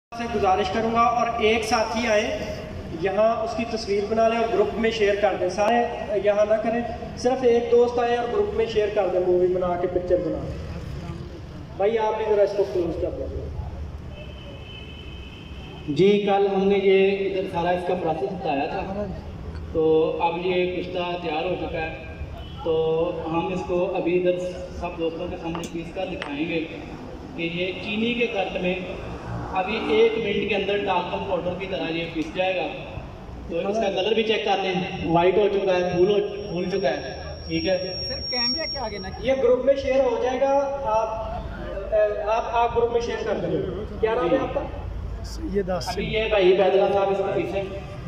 से गुजारिश करूंगा और एक साथी आए यहाँ उसकी तस्वीर बना लें और ग्रुप में शेयर कर दें। सारे यहाँ ना करें, सिर्फ एक दोस्त आए और ग्रुप में शेयर कर दें, मूवी बना के पिक्चर बना। भाई आप भी जरा इसको क्लोज कर दें। जी कल हमने ये इधर सारा इसका प्रोसेस बताया था, तो अब ये कुश्ता तैयार हो चुका है। तो हम इसको अभी इधर सब दोस्तों के सामने पीस कर दिखाएंगे कि ये चीनी के कट में अभी 1 मिनट के अंदर टाल्कम पाउडर की तरह ये पिस जाएगा। तो इसका कलर भी चेक कर लें, वाइट हो चुका है, फूल चुका है। ठीक है सर, कैमरे के आगे ना ये ग्रुप में शेयर हो जाएगा। आप ग्रुप में शेयर कर देंगे। क्या नाम है आपका? ये 10 अभी ये भाई बैदला साहब इसको पीछे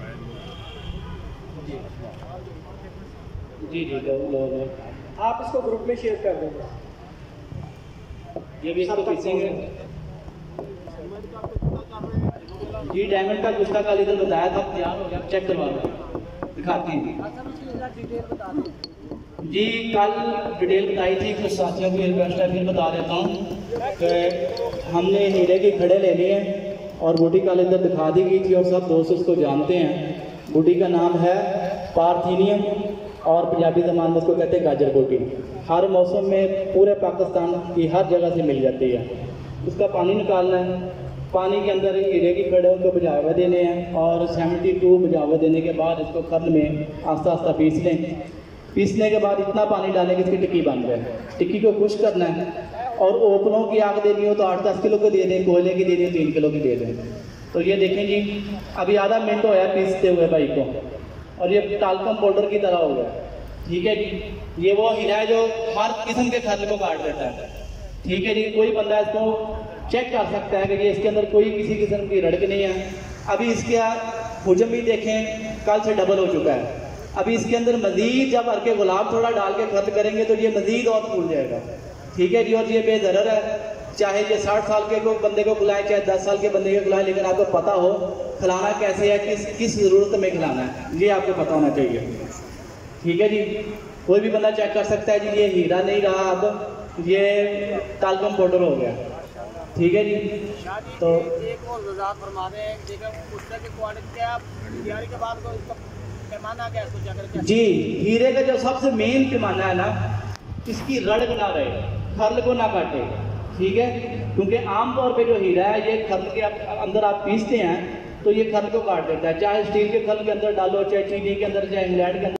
जी लो आप इसको ग्रुप में शेयर कर देंगे। ये भी इसको पीसेंगे जी। डायमंड का कुश्ता कल इधर बताया था, तैयार हो गया, चेक करवा लो, दिखाते हैं जी। कल डिटेल बताई थी, कुछ साथियों की रिक्वेस्ट है, फिर बता देता हूँ कि हमने हीरे की खड़े ले लिए हैं और बूटी कल इधर दिखा दी गई थी और सब दोस्त उसको जानते हैं। बूटी का नाम है पार्थीनियम और पंजाबी ज़बान में उसको कहते हैं गाजर बूटी। हर मौसम में पूरे पाकिस्तान की हर जगह से मिल जाती है। उसका पानी निकालना है, पानी के अंदर हीरे की खड़े को बुझावा देने हैं और 72 बुझावा देने के बाद इसको खर्ल में आस्ता आस्ता पीस लें। पीसने के बाद इतना पानी डालें कि इसकी टिक्की बन जाए। टिक्की को खुश करना है और ओपनों की आग देनी हो तो 8-10 किलो की दे दें, कोयले की देनी हो 3 किलो की दे दें। तो ये देखें जी, अभी आधा मिनट होया पीसते हुए भाई को और ये टाल्कम पाउडर की तरह हो गया। ठीक है जी, ये वो हीरा है जो हर किस्म के खर्ल को काट देता है। ठीक है जी, कोई बंदा इसको चेक कर सकता है कि ये इसके अंदर कोई किसी किस्म की रड़क नहीं है। अभी इसका हुजम भी देखें, कल से डबल हो चुका है। अभी इसके अंदर मजीद जब अर्के गुलाब थोड़ा डाल के खर्च करेंगे तो ये मजीद और फूल जाएगा। ठीक है जी, और ये बेदरर है, चाहे ये 60 साल के को बंदे को खिलाएं, चाहे 10 साल के बंदे को खिलाएं, लेकिन आपको पता हो खिलाना कैसे है, किस ज़रूरत में खिलाना है, ये आपको पता होना चाहिए। ठीक है जी, कोई भी बंदा चेक कर सकता है जी, ये हीरा नहीं रहा, अब ये टाल्कम पाउडर हो गया। ठीक है जी, तो एक और वजाहत फरमा दें, देखो कुश्ते की क्वालिटी क्या तैयारी के बाद को इसका पैमाना क्या है, कुछ अगर जी हीरे का जो सबसे मेन पैमाना है ना, इसकी रड़क ना रहे, खर्ल को ना काटे। ठीक है, क्योंकि आमतौर पे जो हीरा है ये खर्ल के अंदर आप पीसते हैं तो ये खर्ल को काट देता है। चाहे स्टील के खर्ल के अंदर डालो, चाहे चीनी के अंदर, चाहे इंग्लैंड के अंदर।